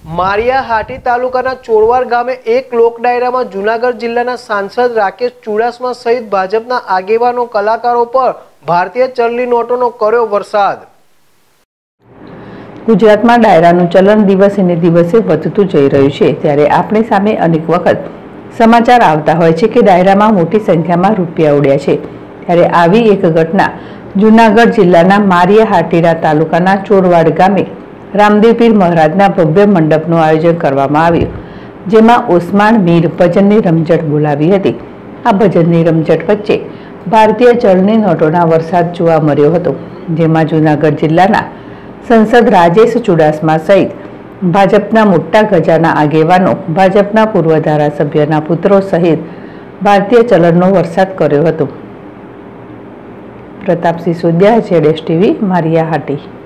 મારિયાહાટી તાલુકાના ચોરવાડ ગામે એક લોક ડાયરામાં જૂનાગઢ જિલ્લાના સાંસદ રાકેશ ચુડાસમા સહિત ભાજપના આગેવાનો કલાકારો પર ભારતીય ચલણી નોટોનો કર્યો વરસાદ। ગુજરાતમાં ડાયરાનું ચલણ દિવસે ને દિવસે વધતું જઈ રહ્યું છે, ત્યારે આપણી સામે અનેક વખત સમાચાર આવતા હોય છે કે ડાયરામાં મોટી સંખ્યામાં રૂપિયા ઉડ્યા છે। ત્યારે આવી એક ઘટના જૂનાગઢ જિલ્લાના મારિયાહાટીના તાલુકાના ચોરવાડ ગામે રામદેવ પીર મહારાજના ભવ્ય મંડપનું આયોજન કરવામાં આવ્યું, જેમાં ઓસ્માન મીર ભજનની રમઝટ બોલાવી હતી। આ ભજનની રમઝટ વચ્ચે ભારતીય ચલણી નોટોના વરસાદ જોવા મળ્યો હતો, જેમાં જૂનાગઢ જિલ્લાના સંસદ રાજેશ ચુડાસમા સહિત ભાજપના મોટા ગજાના આગેવાનો, ભાજપના પૂર્વ ધારાસભ્યના પુત્રો સહિત ભારતીય ચલણનો વરસાદ કર્યો હતો। પ્રતાપ સિસોદિયા, ZSTV, મારિયાહાટી।